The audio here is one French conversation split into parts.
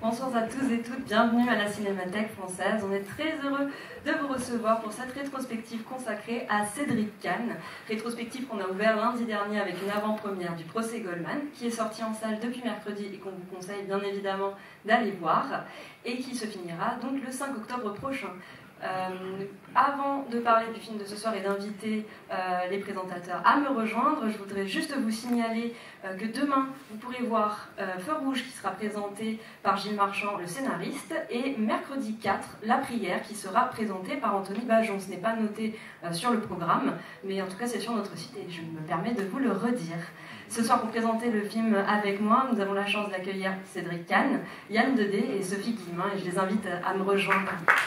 Bonsoir à tous et toutes, bienvenue à la Cinémathèque française. On est très heureux de vous recevoir pour cette rétrospective consacrée à Cédric Kahn. Rétrospective qu'on a ouvert lundi dernier avec une avant-première du procès Goldman, qui est sortie en salle depuis mercredi et qu'on vous conseille bien évidemment d'aller voir, et qui se finira donc le 5 octobre prochain. Avant de parler du film de ce soir et d'inviter les présentateurs à me rejoindre, je voudrais juste vous signaler que demain, vous pourrez voir Feu Rouge qui sera présenté par Gilles Marchand, le scénariste, et mercredi 4, La Prière qui sera présentée par Anthony Bajon. Ce n'est pas noté sur le programme, mais en tout cas c'est sur notre site et je me permets de vous le redire. Ce soir, pour présenter le film avec moi, nous avons la chance d'accueillir Cédric Kahn, Yann Dedé et Sophie Guillemin, et je les invite à me rejoindre.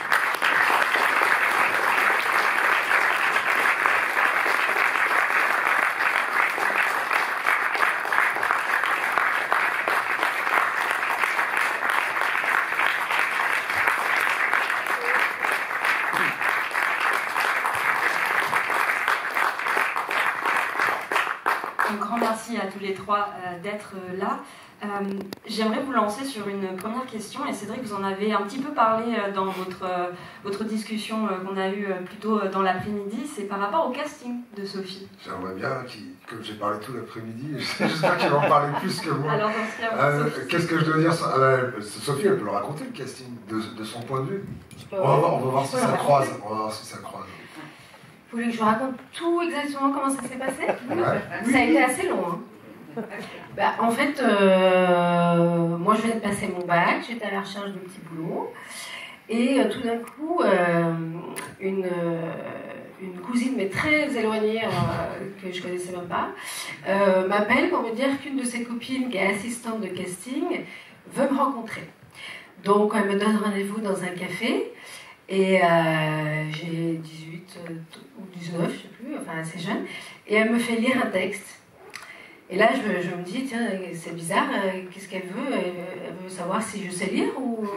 À tous les trois d'être là. J'aimerais vous lancer sur une première question, et Cédric, vous en avez un petit peu parlé dans votre discussion qu'on a eue plus tôt dans l'après-midi, c'est par rapport au casting de Sophie. J'aimerais bien, comme j'ai parlé tout l'après-midi, j'espère qu'il va en parler plus que moi. Alors dans ce cas, qu'est-ce que je dois dire Sophie, elle peut le raconter, le casting, de son point de vue. On va voir si ça croise. Vous voulez que je vous raconte tout exactement comment ça s'est passé? Ouais. Ça a été assez long. Hein. En fait, moi je viens de passer mon bac, j'étais à la recherche d'un petit boulot, et tout d'un coup, une cousine, mais très éloignée, que je connaissais même pas, m'appelle pour me dire qu'une de ses copines, qui est assistante de casting, veut me rencontrer. Donc elle me donne rendez-vous dans un café. Et j'ai 18 ou 19, je sais plus, enfin assez jeune, et elle me fait lire un texte. Et là, je me dis, tiens, c'est bizarre, qu'est-ce qu'elle veut? Elle veut savoir si je sais lire ou...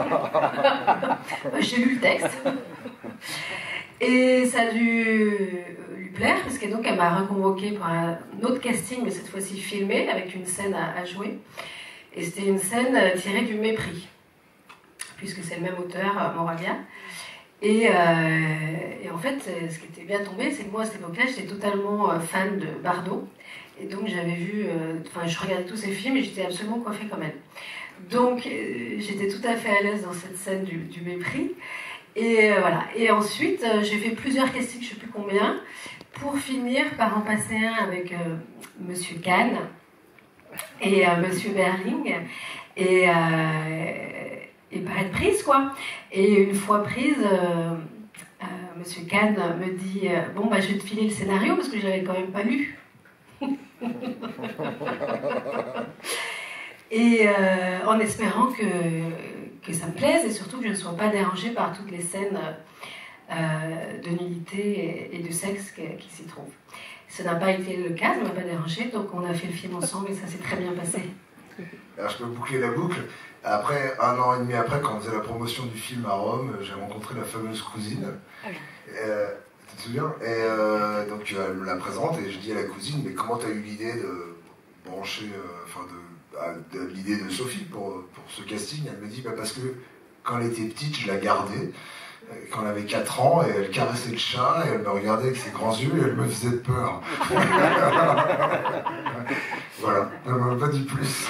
J'ai lu le texte. Et ça a dû lui plaire, parce que donc elle m'a reconvoquée pour un autre casting, mais cette fois-ci filmé, avec une scène à jouer. Et c'était une scène tirée du Mépris, puisque c'est le même auteur, Moravia. Et en fait, ce qui était bien tombé, c'est que moi, à cette époque-là, j'étais totalement fan de Bardot. Et donc, j'avais vu... je regardais tous ses films et j'étais absolument coiffée comme elle. Donc, j'étais tout à fait à l'aise dans cette scène du Mépris. Et voilà. Et ensuite, j'ai fait plusieurs castings, je ne sais plus combien, pour finir par en passer un avec Monsieur Kahn et Monsieur Berling. Et pas être prise, quoi. Et une fois prise, Monsieur Kahn me dit bon, je vais te filer le scénario parce que je l'avais quand même pas lu. Et en espérant que ça me plaise et surtout que je ne sois pas dérangée par toutes les scènes de nudité et de sexe qui s'y trouvent. Ça n'a pas été le cas, ça ne m'a pas dérangée, donc on a fait le film ensemble et ça s'est très bien passé. Alors je peux boucler la boucle. Après, 1 an et demi après, quand on faisait la promotion du film à Rome, j'ai rencontré la fameuse cousine. Tu te souviens? Et donc elle me la présente et je dis à la cousine, mais comment tu as eu l'idée de brancher, l'idée de Sophie pour ce casting? Elle me dit, parce que quand elle était petite, je la gardais. Quand elle avait 4 ans, et elle caressait le chat, et elle me regardait avec ses grands yeux, et elle me faisait peur. Voilà, elle ne m'a pas dit plus.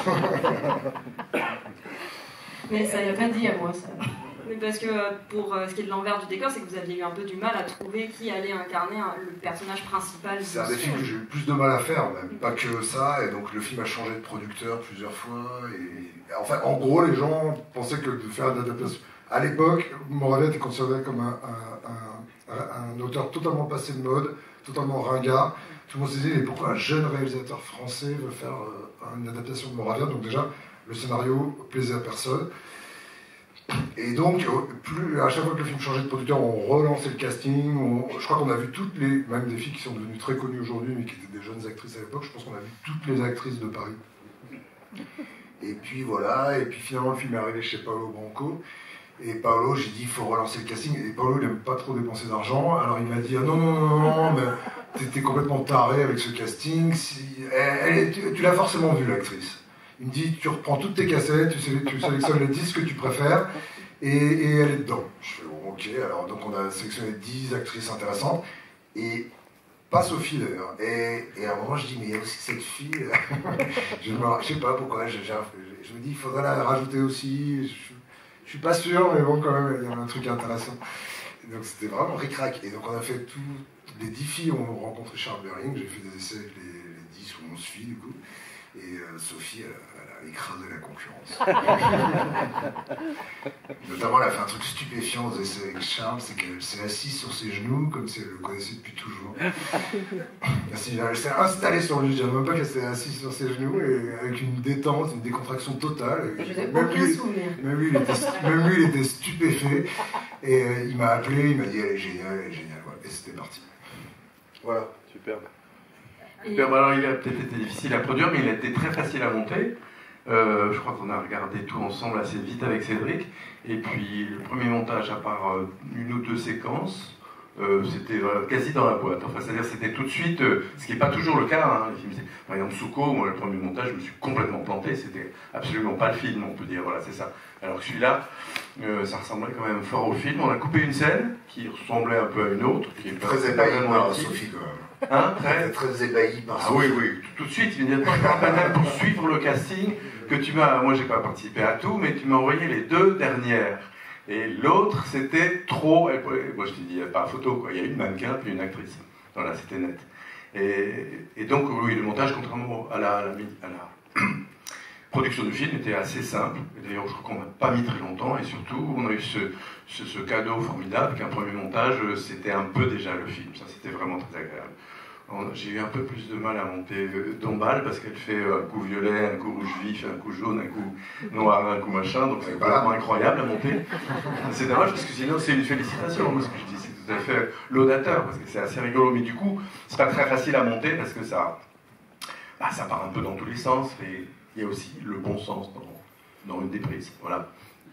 Mais ça ne l'a pas dit à moi, ça. Mais parce que pour ce qui est de l'envers du décor, c'est que vous aviez eu un peu du mal à trouver qui allait incarner le personnage principal. C'est un des films que j'ai eu le plus de mal à faire, même pas que ça, et donc le film a changé de producteur plusieurs fois. Et enfin, en gros, les gens pensaient que de faire une adaptation. À l'époque, Moravia était considéré comme un auteur totalement passé de mode, totalement ringard. Tout le monde se disait, mais pourquoi un jeune réalisateur français veut faire une adaptation de Moravia? Donc déjà, le scénario plaisait à personne. Et donc, à chaque fois que le film changeait de producteur, on relançait le casting. Je crois qu'on a vu même des filles qui sont devenues très connues aujourd'hui, mais qui étaient des jeunes actrices à l'époque, je pense qu'on a vu toutes les actrices de Paris. Et puis voilà, et puis finalement le film est arrivé chez Paolo Branco. Et Paolo, j'ai dit, il faut relancer le casting. Et Paolo, il n'aime pas trop dépenser d'argent. Alors il m'a dit, non, mais t'es complètement taré avec ce casting. Tu l'as forcément vu, l'actrice. Il me dit, tu reprends toutes tes cassettes, tu sélectionnes les 10 que tu préfères, et elle est dedans. Je fais, bon, ok, alors donc on a sélectionné 10 actrices intéressantes, et pas Sophie d'ailleurs. Et à un moment, je dis, mais il y a aussi cette fille, je sais pas pourquoi, je me dis, il faudrait la rajouter aussi, je suis pas sûr, mais bon, quand même, il y avait un truc intéressant. Et donc c'était vraiment ric-rac. Et donc on a fait les 10 filles ont rencontré Charles Berling, j'ai fait des essais avec les 10 ou 11 filles du coup. Et Sophie, elle a écrasé la concurrence. Notamment, elle a fait un truc stupéfiant aux essais avec Charles, c'est qu'elle s'est assise sur ses genoux, comme si elle le connaissait depuis toujours. Elle s'est installée sur lui, je dirais même pas qu'elle s'est assise sur ses genoux, et avec une détente, une décontraction totale. Je n'ai aucun souvenir. Même lui, il était stupéfait. Et il m'a appelé, il m'a dit, elle est géniale, ouais. Et c'était parti. Voilà. Superbe. Alors, il a peut-être été difficile à produire, mais il a été très facile à monter. Je crois qu'on a regardé tout ensemble assez vite avec Cédric. Et puis, le premier montage, à part une ou deux séquences, c'était quasi dans la boîte. Enfin, c'est-à-dire, c'était tout de suite, ce qui n'est pas toujours le cas. Hein, les films, par exemple, Souko, moi, le premier montage, je me suis complètement planté. C'était absolument pas le film, on peut dire. Voilà, c'est ça. Alors que celui-là, ça ressemblait quand même fort au film. On a coupé une scène qui ressemblait un peu à une autre. Qui est très ébahi par Sophie, quand même. Hein, très ébahi par Sophie. Ah oui, oui. Tout de suite, immédiatement, je me rappelle même pour suivre le casting que tu m'as. Moi, j'ai pas participé à tout, mais tu m'as envoyé les 2 dernières. Et l'autre, c'était trop. Moi, je t'ai dit, il n'y a pas photo, quoi. Il y a une mannequin puis une actrice. Voilà, c'était net. Et donc, oui, le montage, contrairement à la production du film, était assez simple. D'ailleurs, je crois qu'on n'a pas mis très longtemps. Et surtout, on a eu ce cadeau formidable qu'un premier montage, c'était un peu déjà le film. Ça, c'était vraiment très agréable. J'ai eu un peu plus de mal à monter Dombal parce qu'elle fait un coup violet, un coup rouge vif, un coup jaune, un coup noir, un coup machin, donc c'est vraiment incroyable à monter. C'est dommage parce que sinon c'est une félicitation, moi, ce que je dis, c'est tout à fait laudateur parce que c'est assez rigolo, mais du coup c'est pas très facile à monter parce que ça part un peu dans tous les sens et il y a aussi le bon sens dans une des prises. Voilà.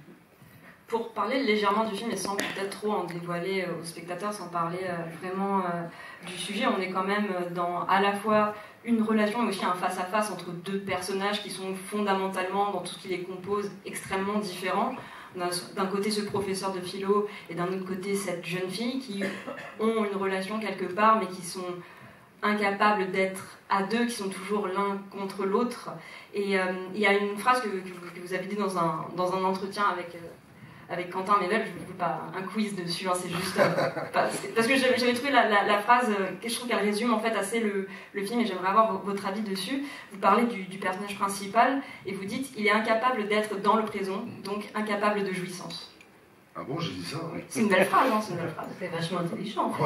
Pour parler légèrement du film et sans peut-être trop en dévoiler aux spectateurs, sans parler vraiment du sujet, on est quand même dans à la fois une relation et aussi un face-à-face entre 2 personnages qui sont fondamentalement, dans tout ce qui les compose, extrêmement différents. On a d'un côté ce professeur de philo et d'un autre côté cette jeune fille qui ont une relation quelque part mais qui sont incapables d'être à 2, qui sont toujours l'un contre l'autre. Et il y a une phrase que vous avez dit dans un entretien avec Quentin Mével, je ne veux pas un quiz dessus, hein, c'est juste parce que j'avais trouvé la phrase, je trouve qu'elle résume en fait assez le film et j'aimerais avoir votre avis dessus. Vous parlez du personnage principal et vous dites il est incapable d'être dans le présent, donc incapable de jouissance. Ah bon, j'ai dit ça, oui. C'est une belle phrase, hein, c'est une belle phrase. C'est vachement intelligent. Ouais.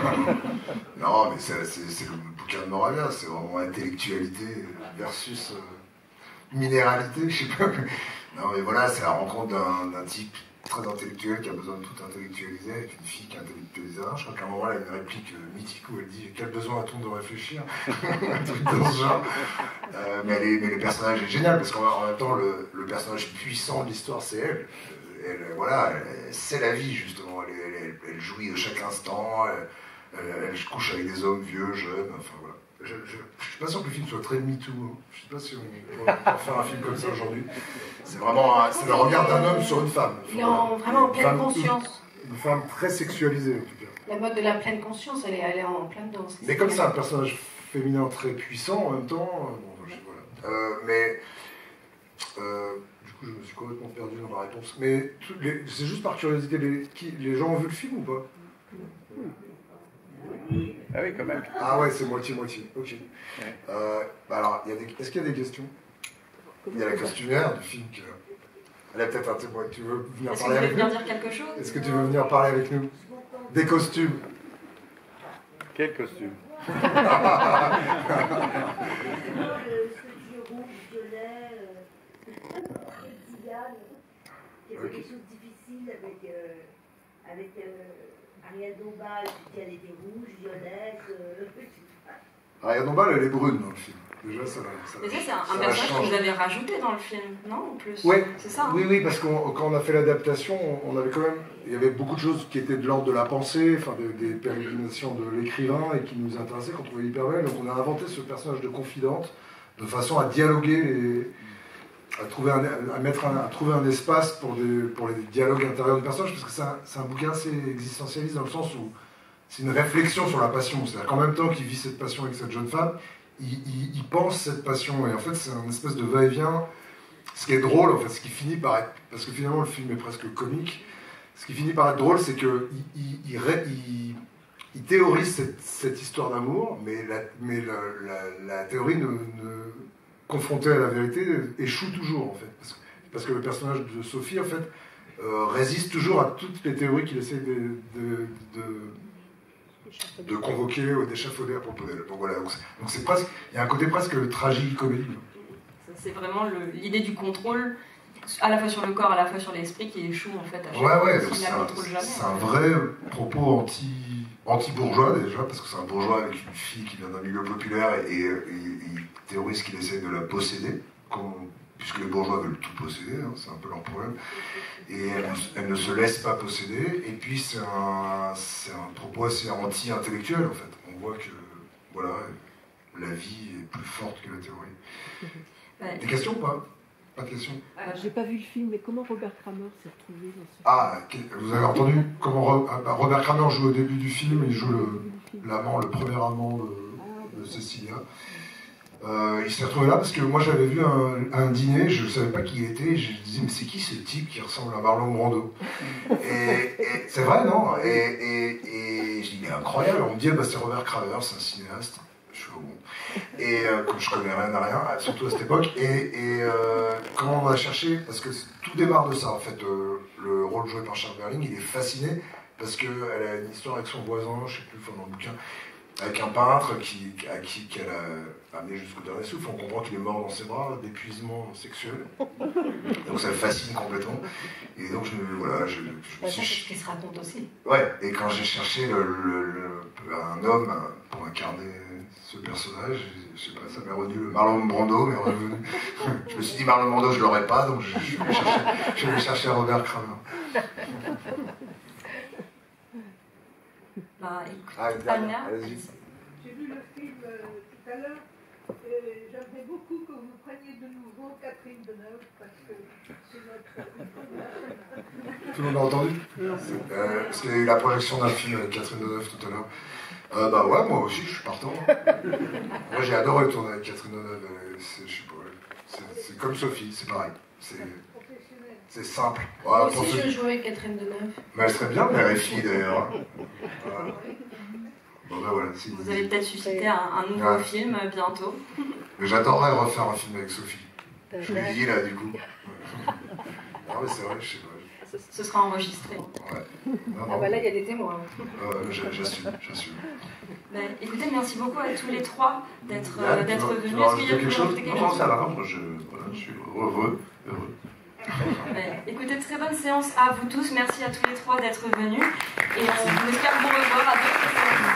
Non, mais c'est le bouquin de Moravia, c'est vraiment intellectualité versus minéralité, je sais pas. Non, mais voilà, c'est la rencontre d'un type très intellectuel qui a besoin de tout intellectualiser avec une fille qui intellectualise. Je crois qu'à un moment, elle a une réplique mythique où elle dit « Quel besoin a-t-on de réfléchir ?» Un truc dans ce genre. Mais le personnage est génial parce qu'en même temps, le personnage puissant de l'histoire, c'est elle. C'est la vie, justement. Elle jouit de chaque instant, elle couche avec des hommes vieux, jeunes, enfin voilà. Je suis pas sûr que le film soit très MeToo. Hein. Je sais pas si on va faire un film comme ça aujourd'hui. C'est vraiment c'est le regard d'un homme sur une femme. Il est vraiment en pleine conscience. Une femme très sexualisée, en tout cas. La mode de la pleine conscience, elle est en pleine danse. Mais comme c'est un personnage féminin très puissant, en même temps, voilà. Du coup, je me suis complètement perdu dans la réponse. Mais c'est juste par curiosité, les gens ont vu le film ou pas? Ah oui, quand même. Ah ouais, c'est moitié-moitié. Ok. Ouais. Alors, est-ce qu'il y a des questions? Il y a la costumière du film. Elle a peut-être un témoin. Tu veux venir parler avec nous? Est-ce que tu veux venir dire quelque chose? Est-ce que tu veux venir parler avec nous? Des costumes. Quel costume? Ce petit rouge, violet, zigane, qui avait des choses difficiles avec Ariel Dombal, elle était rouge, violette. Ariel Dombal, elle est brune dans le film. Déjà, ça Mais ça, c'est un personnage que vous avez rajouté dans le film, non? En plus. Oui, c'est ça. Hein. Oui, parce que quand on a fait l'adaptation, on avait quand même, il y avait beaucoup de choses qui étaient de l'ordre de la pensée, enfin des pérégrinations de l'écrivain et qui nous intéressaient, qu'on trouvait hyper belles. Donc on a inventé ce personnage de confidente de façon à dialoguer trouver un espace pour les dialogues intérieurs des personnages, parce que c'est un bouquin assez existentialiste dans le sens où c'est une réflexion sur la passion. C'est-à-dire qu'en même temps qu'il vit cette passion avec cette jeune femme, il pense cette passion, et en fait c'est un espèce de va-et-vient. Ce qui est drôle, en fait, ce qui finit par être, parce que finalement le film est presque comique, ce qui finit par être drôle, c'est que il théorise cette histoire d'amour, mais la théorie confrontée à la vérité échoue toujours, en fait, parce que le personnage de Sophie, en fait, résiste toujours à toutes les théories qu'il essaie de convoquer ou d'échafauder à propos d'elle. Donc voilà, donc c'est presque, il y a un côté presque tragique-comédie. C'est vraiment l'idée du contrôle, à la fois sur le corps, à la fois sur l'esprit, qui échoue en fait à chaque fois. C'est un vrai propos anti-bourgeois déjà, parce que c'est un bourgeois avec une fille qui vient d'un milieu populaire et il théorise qu'il essaie de la posséder, puisque les bourgeois veulent tout posséder, hein, c'est un peu leur problème, et elle ne se laisse pas posséder, et puis c'est un propos assez anti-intellectuel en fait. On voit que voilà, la vie est plus forte que la théorie. Des questions ou pas? Pas de questions? J'ai pas vu le film, mais comment Robert Kramer s'est retrouvé Ah, dans ce film? vous avez entendu comment Robert Kramer joue au début du film, il joue le premier amant de Cecilia. Il s'est retrouvé là parce que moi j'avais vu un dîner, je ne savais pas qui il était, et je me disais mais c'est qui ce type qui ressemble à Marlon Brando? Et c'est vrai, non? Et je dis mais incroyable, on me dit c'est Robert Kramer, c'est un cinéaste. Je suis bon. Et comme je connais rien à rien, surtout à cette époque, et comment on va chercher, parce que tout démarre de ça en fait, le rôle joué par Charles Berling, il est fasciné parce qu'elle a une histoire avec son voisin, je ne sais plus, dans le bouquin, avec un peintre qu'elle a amené jusqu'au dernier souffle. On comprend qu'il est mort dans ses bras d'épuisement sexuel. Donc ça le fascine complètement. Et donc je me suis... C'est ce qui se raconte aussi. Ouais, et quand j'ai cherché un homme pour incarner ce personnage, je sais pas, ça m'est revenu le Marlon Brando, mais revenu. Je me suis dit Marlon Brando je l'aurais pas, donc je vais chercher Robert Kramer. Allez-y. J'ai vu le film tout à l'heure. J'aimerais beaucoup que vous preniez de nouveau Catherine Deneuve parce que c'est notre. Tout le monde a entendu? Parce qu'il y a eu la projection d'un film avec Catherine Deneuve tout à l'heure. Bah ouais, moi aussi je suis partant. Moi j'ai adoré tourner avec Catherine Deneuve. Je sais pas, c'est comme Sophie, c'est pareil. C'est simple. Moi aussi je jouais avec Catherine Deneuve. Mais elle serait bien, mais RFI d'ailleurs. Voilà. Bon, ben voilà, vous allez peut-être susciter un nouveau film bientôt. Mais j'adorerais refaire un film avec Sophie. Je lui dis là du coup. Non mais c'est vrai, je sais pas. Ce sera enregistré. Ouais. Ah bah là il y a des témoins. J'assume. Écoutez, merci beaucoup à tous les trois d'être venus. Est-ce qu'il y a quelque chose? Non, ça va, moi je suis heureux. Écoutez, très bonne séance à vous tous. Merci à tous les trois d'être venus. Et on espère vous revoir à d'autres séances.